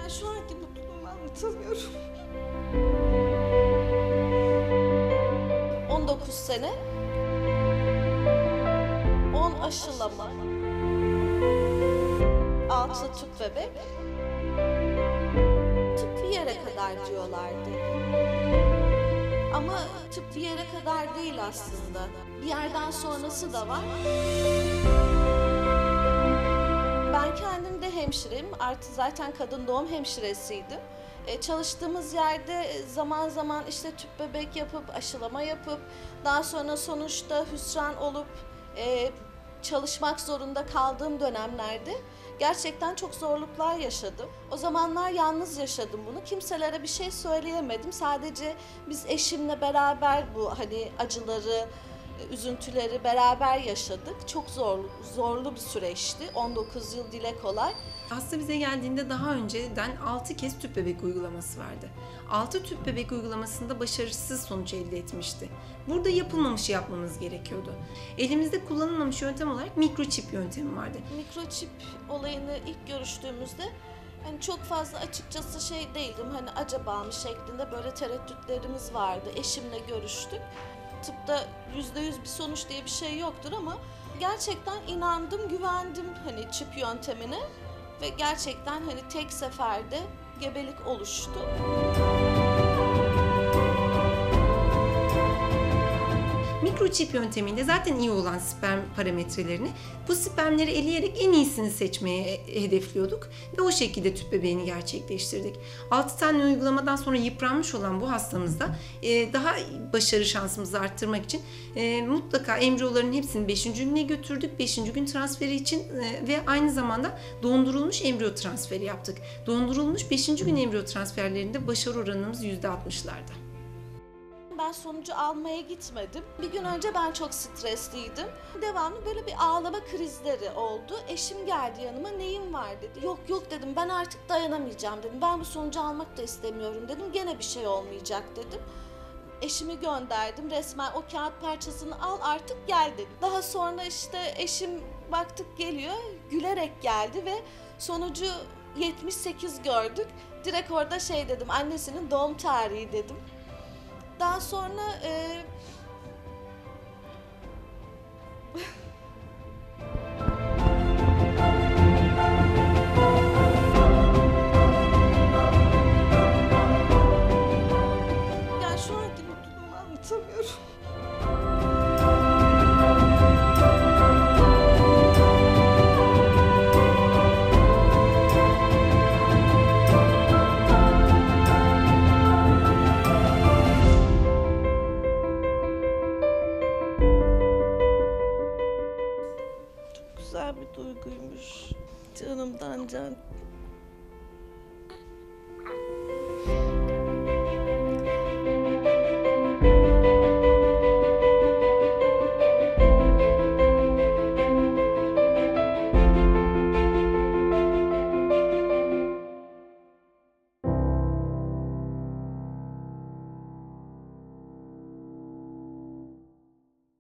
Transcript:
Şu anki mutluluğumu anlatamıyorum. 19 sene, 10 aşılama, 6 tüp bebek, tıp bir yere kadar diyorlardı. Ama tıp bir yere kadar değil aslında. Bir yerden sonrası da var. Ben kendim de hemşireyim. Artı zaten kadın doğum hemşiresiydim. Çalıştığımız yerde zaman zaman işte tüp bebek yapıp, aşılama yapıp, daha sonra sonuçta hüsran olup çalışmak zorunda kaldığım dönemlerde gerçekten çok zorluklar yaşadım. O zamanlar yalnız yaşadım bunu. Kimselere bir şey söyleyemedim. Sadece biz eşimle beraber bu acıları, üzüntüleri beraber yaşadık. Çok zorlu bir süreçti. 19 yıl dile kolay. Hasta bize geldiğinde daha önceden 6 kez tüp bebek uygulaması vardı. 6 tüp bebek uygulamasında başarısız sonuç elde etmişti. Burada yapılmamışı yapmamız gerekiyordu. Elimizde kullanılmamış yöntem olarak mikroçip yöntemi vardı. Mikroçip olayını ilk görüştüğümüzde çok fazla açıkçası değildim. Acaba mı şeklinde böyle tereddütlerimiz vardı. Eşimle görüştük. Tıpta %100 bir sonuç diye bir şey yoktur ama gerçekten inandım, güvendim çip yöntemine ve gerçekten tek seferde gebelik oluştu. Mikroçip yönteminde zaten iyi olan sperm parametrelerini, bu spermleri eleyerek en iyisini seçmeye hedefliyorduk ve o şekilde tüp bebeğini gerçekleştirdik. 6 tane uygulamadan sonra yıpranmış olan bu hastamızda daha başarı şansımızı arttırmak için mutlaka embriyoların hepsini 5. güne götürdük. 5. gün transferi için ve aynı zamanda dondurulmuş embriyo transferi yaptık. Dondurulmuş 5. gün embriyo transferlerinde başarı oranımız %60'larda. Ben sonucu almaya gitmedim. Bir gün önce ben çok stresliydim. Devamlı böyle bir ağlama krizleri oldu. Eşim geldi yanıma, neyin var dedi. Yok dedim, ben artık dayanamayacağım dedim. Ben bu sonucu almak da istemiyorum dedim. Gene bir şey olmayacak dedim. Eşimi gönderdim, resmen o kağıt parçasını al artık gel dedim. Daha sonra eşim baktık geliyor, gülerek geldi ve sonucu 78 gördük. Direkt orada dedim, annesinin doğum tarihi dedim. Daha sonra şu anki mutluluğumu anlatamıyorum. Güzel bir duyguymuş. Canımdan can.